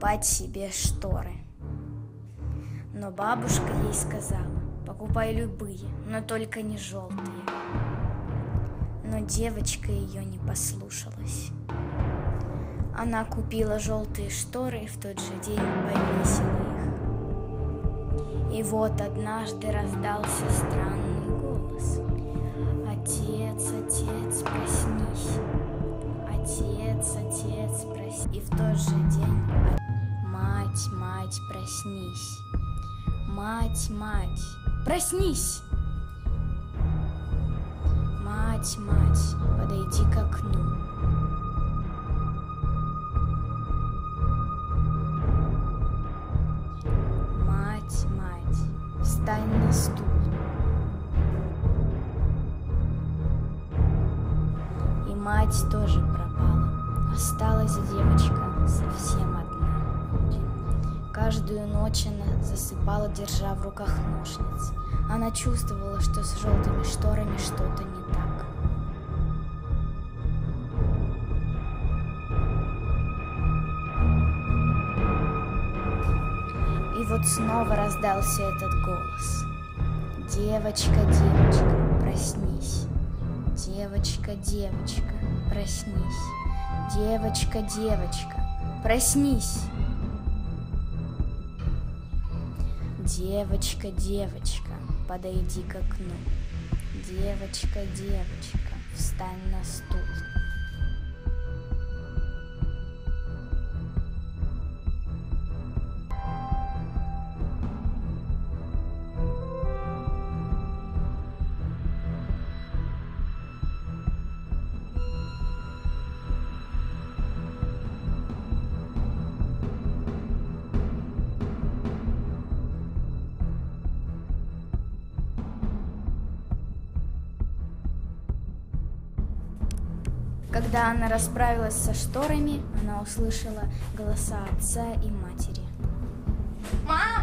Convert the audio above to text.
покупать себе шторы. Но бабушка ей сказала: покупай любые, но только не желтые. Но девочка ее не послушалась. Она купила желтые шторы и в тот же день повесила их. И вот однажды раздался странный голос: «Отец, отец, проснись! Отец, отец, проснись!» И в тот же день: «Мать, мать, проснись! Мать, мать, проснись! Мать, мать, подойди к окну!» Мать, мать, встань на стул. И мать тоже пропала. Осталась девочка совсем одна. Каждую ночь она засыпала, держа в руках ножницы. Она чувствовала, что с желтыми шторами что-то не так. И вот снова раздался этот голос: «Девочка, девочка, проснись! Девочка, девочка, проснись! Девочка, девочка, проснись! Девочка, девочка, подойди к окну! Девочка, девочка, встань на стул!» Когда она расправилась со шторами, она услышала голоса отца и матери. Мама!